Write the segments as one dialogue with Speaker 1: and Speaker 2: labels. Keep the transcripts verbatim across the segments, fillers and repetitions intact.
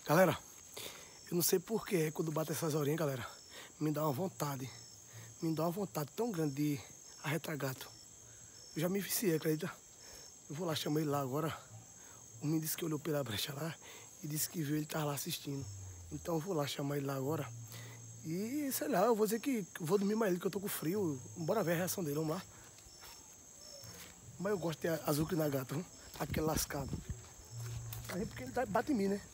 Speaker 1: Galera, eu não sei porquê, quando bate essas horinhas, galera, me dá uma vontade. Me dá uma vontade tão grande de arretar gato. Eu já me viciei, acredita? Eu vou lá, chamei ele lá agora. O menino disse que olhou pela brecha lá e disse que viu ele tava lá assistindo. Então eu vou lá chamar ele lá agora. E sei lá, eu vou dizer que vou dormir mais ele, que eu tô com frio. Bora ver a reação dele, vamos lá. Mas eu gosto de azucrinar gato, hein? Aquele lascado. Aí porque ele bate em mim, né?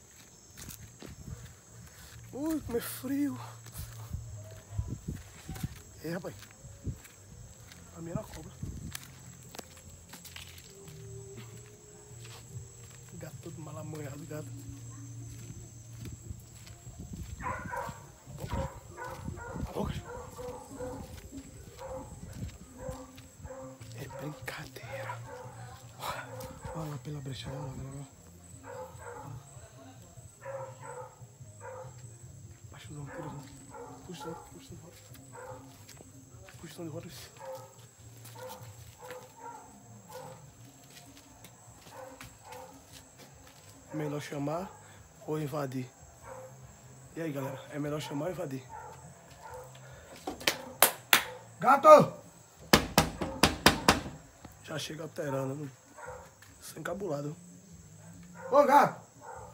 Speaker 1: Ui, como é frio. É, rapaz. A minha era cobra. Gato todo malamanhado, gato. Boca. É brincadeira. Olha lá pela brecha, olha lá, galera. Baixa não, tira não. Puxa, puxa de volta. Puxa de volta. É melhor chamar ou invadir? E aí, galera? É melhor chamar ou invadir? Gato! Já chega alterando. Sem encabulado. Ô, gato!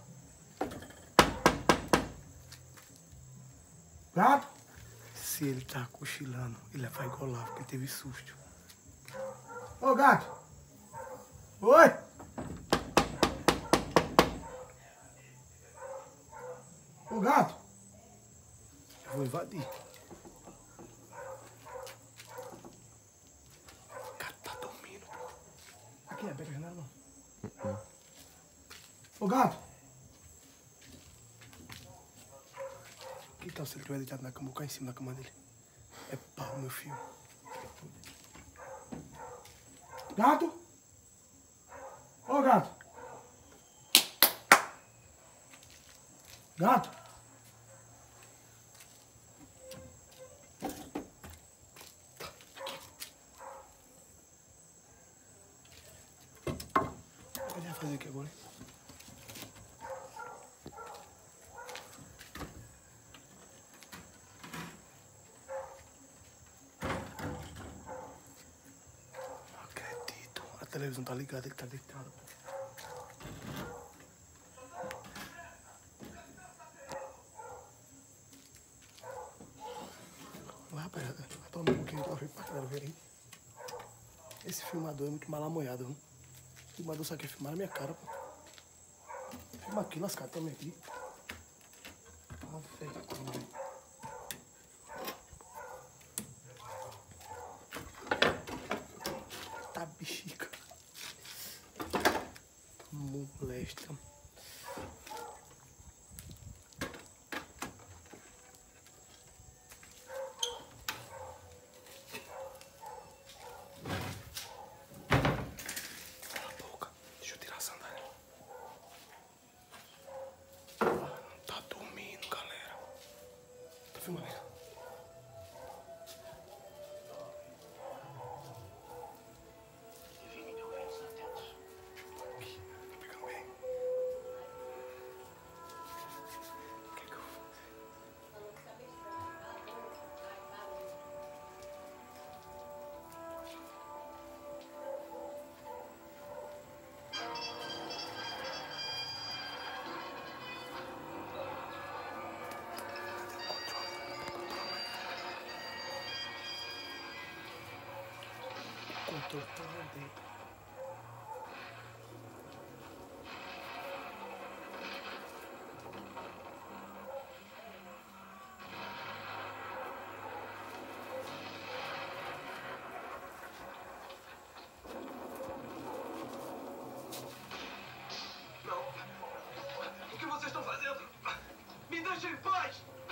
Speaker 1: Gato! Se ele tá cochilando, ele vai golar, porque ele teve susto. Ô, gato! Oi! Ô, gato! Eu vou invadir. O gato tá dormindo, pô. Aqui é aberta a janela, não? Uh-uh. Ô, gato! Que tal se ele estiver deitado na cama, ou cá em cima da cama dele? É pau, meu filho. Gato? Ô, gato! Gato? O que ele vai fazer aqui agora, hein? Não acredito. A televisão tá ligada, ele tá deitado. Vai, rapaziada. Vai tomar um pouquinho pra ver pra galera ver aí. Esse filmador é muito malamonhado, viu? O filmador só quer filmar na minha cara, pô. Filma aqui, lascado também aqui. Ó, velho. Tá bexiga. Molesta. Controle tá dentro.
Speaker 2: Não. O que vocês estão fazendo? Me deixem em paz!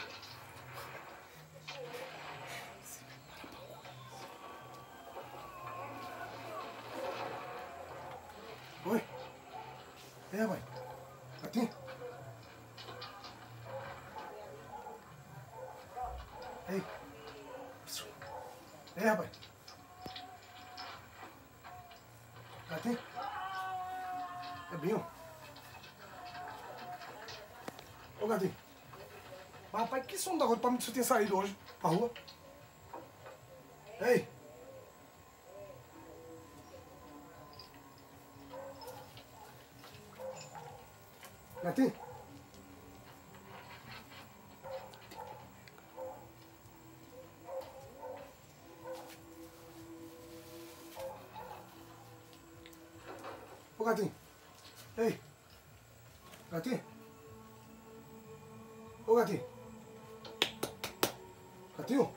Speaker 1: Oi? É, mãe. Aqui? Ei. É, rapaz. Aqui? É Binho? Ô, gatinho. Mas, rapaz, que som da rua pra mim que você tinha saído hoje pra rua? Ei! Gatinho? Ô, gatinho. Ei. Gatinho. Ô, gatinho. Gatinho.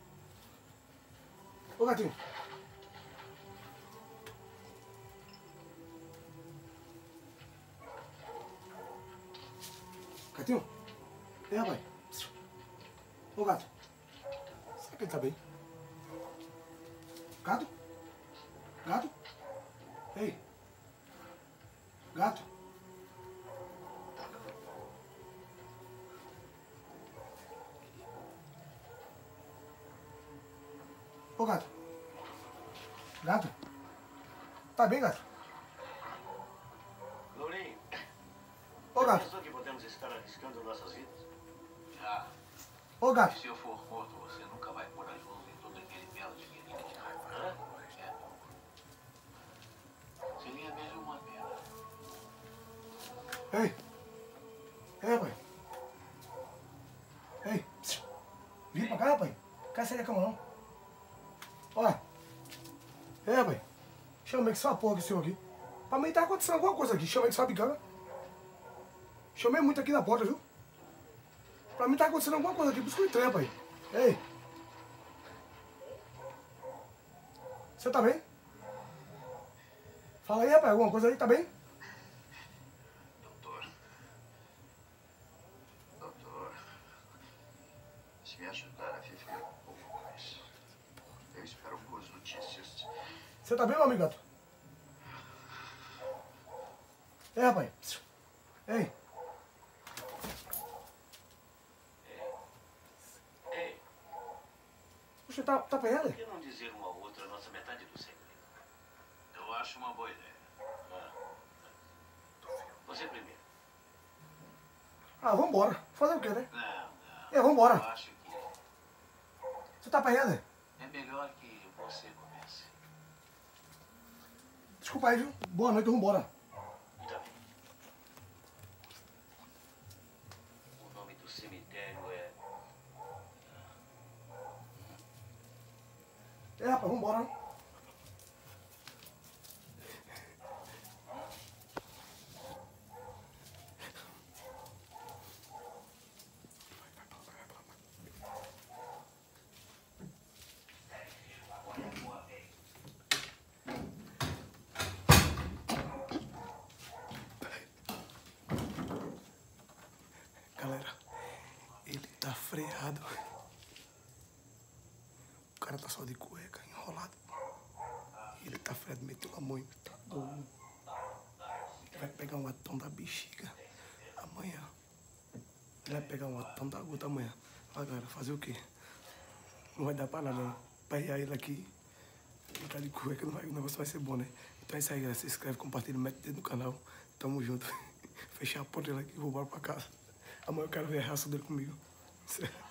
Speaker 1: Ô, gatinho. Gatinho. Ei, rapaz. Ô, gato. Será que ele tá bem? Gato? Gato? Ei. Gato? Ô, gato. Gato? Tá bem, gato?
Speaker 3: Lourinho.
Speaker 1: Ô, gato.
Speaker 3: Pensou que podemos estar arriscando nossas vidas?
Speaker 2: Já.
Speaker 1: Ô, gato.
Speaker 2: Se eu for morto, você nunca vai corajoso em todo aquele belo dinheirinho.
Speaker 3: Hã?
Speaker 2: É. Seria mesmo uma pena.
Speaker 1: Ei. Ei, rapaz. Ei. Vem pra cá, rapaz. Quer sair da cama, não? Olha. Ei, rapaz. Chamei que essa porra aqui, senhor aqui. Pra mim tá acontecendo alguma coisa aqui. Chamei que essa bicana. Chamei muito aqui na porta, viu? Pra mim tá acontecendo alguma coisa aqui. Por isso que eu entrei, rapaz. Ei. Você tá bem? Fala aí, rapaz. Alguma coisa aí? Tá bem?
Speaker 2: Doutor. Doutor. Se me ajudar a viver um pouco mais. Eu espero boas notícias.
Speaker 1: Você tá bem, meu amigo gato? Ei, rapaz. Ei.
Speaker 3: Ei,
Speaker 1: Você tá, tá apanhado?
Speaker 3: por que não dizer uma ou outra a nossa metade do segredo?
Speaker 2: Eu acho uma boa ideia.
Speaker 3: Ah. Você primeiro.
Speaker 1: Ah, vambora. Fazer o quê, né?
Speaker 2: Não, não.
Speaker 1: É, vambora.
Speaker 2: Eu acho que
Speaker 1: Você tá apanhado?
Speaker 2: é melhor que você comece.
Speaker 1: Desculpa aí, viu? Boa noite, vambora.
Speaker 3: Tá bem. O nome do cemitério é...
Speaker 1: É, rapaz, vambora. Galera, ele tá freado. O cara tá só de cueca, enrolado. Ele tá freado, meteu a mão. Tá doido. Ele vai pegar um atão da bexiga amanhã. Ele vai pegar um atão da gota amanhã. Ó, galera, fazer o quê? Não vai dar pra nada, não. Perrear ele aqui. Ele tá de cueca, não vai, o negócio vai ser bom, né? Então é isso aí, galera. Se inscreve, compartilha, mete o dedo no canal. Tamo junto. Fechar a porta dele aqui e vou embora pra casa. Amanhã eu quero ver a reação dele comigo.